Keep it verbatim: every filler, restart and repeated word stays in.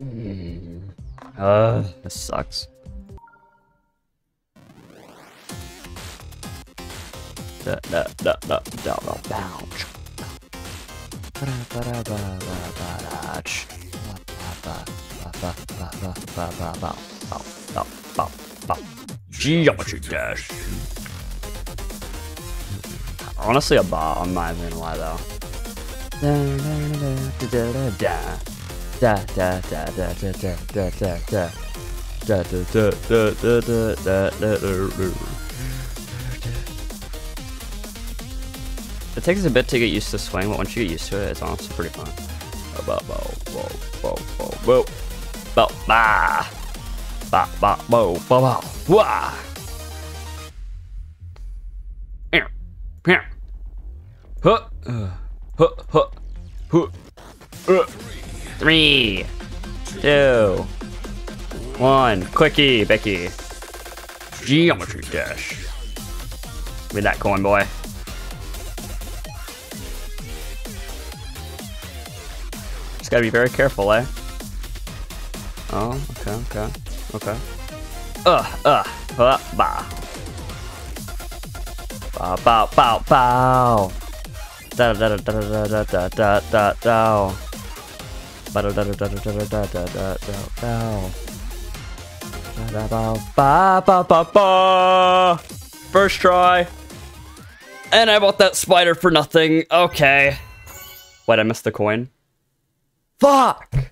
Mm. Uh, this sucks. Da da da da da da bounce. Ba ba ba ba ba ba ba ba ba. Geometry dash. Honestly, a bar. I'm not even gonna lie though. Da da da da da da da da da da da. Da da da da da da da da. It takes a bit to get used to swing, but once you get used to it, it's honestly pretty fun. Ba ba ba ba ba ba ba ba ba ba ba ba ba. Here, here. Huh, huh, huh, huh. Three, two, one. Quickie, Becky. Geometry dash. Give me that coin, boy. Just gotta be very careful, eh? Oh, okay, okay, okay. Uh, uh, uh, bah. Bow, bow, bow, bow. Da da da da da da da da da da. Ba da da da da da da da da da da. Da da ba ba ba ba. First try. And I bought that spider for nothing. Okay. Wait, I missed the coin. Fuck!